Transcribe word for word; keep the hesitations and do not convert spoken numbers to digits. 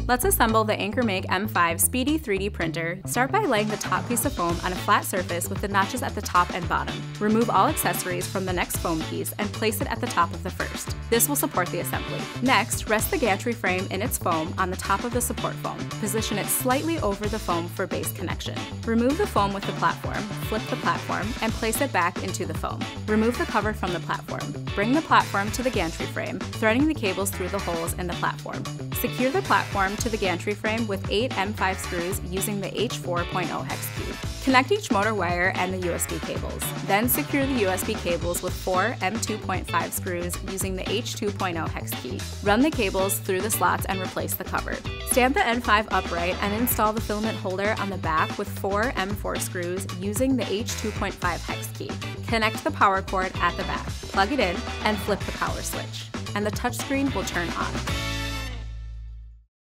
Let's assemble the AnkerMake M five Speedy three D printer. Start by laying the top piece of foam on a flat surface with the notches at the top and bottom. Remove all accessories from the next foam piece and place it at the top of the first. This will support the assembly. Next, rest the gantry frame in its foam on the top of the support foam. Position it slightly over the foam for base connection. Remove the foam with the platform, flip the platform, and place it back into the foam. Remove the cover from the platform. Bring the platform to the gantry frame, threading the cables through the holes in the platform. Secure the platform to the gantry frame with eight M five screws using the H four point oh hex key. Connect each motor wire and the U S B cables. Then secure the U S B cables with four M two point five screws using the H two point oh hex key. Run the cables through the slots and replace the cover. Stand the M five upright and install the filament holder on the back with four M four screws using the H two point five hex key. Connect the power cord at the back, plug it in, and flip the power switch, and the touchscreen will turn on.